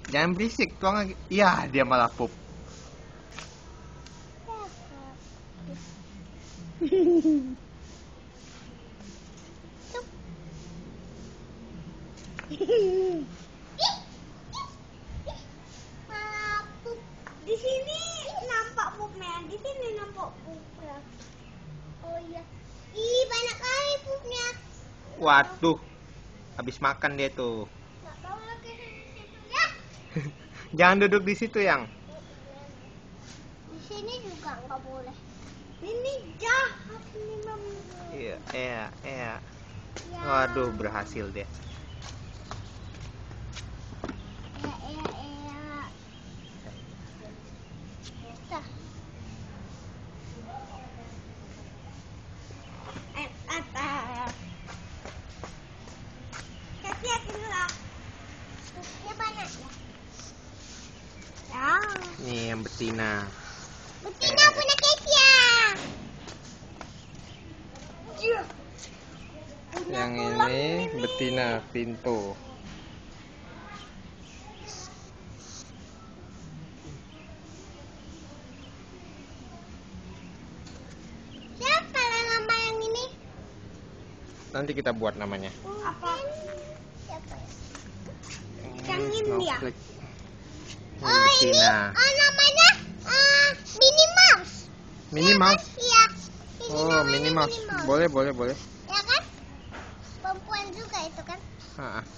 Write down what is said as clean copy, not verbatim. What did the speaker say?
Jangan berisik, tuang lagi. Iya, dia malah pup. Malah pup. Di sini nampak pupnya, di sini nampak pupnya. Oh iya. Ih, banyak kali pupnya. Waduh, habis makan dia tuh. Nggak tahu lagi di situ ya. Jangan duduk di situ, Yang. Di sini juga nggak boleh. Ini jahat nih, Mam. Iya. Ya. Waduh, berhasil dia. Ya. Dah. Hati-hati lah. Pupnya banyak ya. Ya. Nih yang betina. Betina punya Kesia. Yang ini betina pintu. Siapa nama yang ini? Nanti kita buat namanya. Apa? Siapa ya? Yang ini ya? Snowflake. Ini Oh ini, betina. namanya Minnie Mouse. Minnie Ya kan? Mouse. Iya. Ini Oh, namanya Minnie Mouse. Boleh. Ya kan? Perempuan juga itu kan? Ah, ah.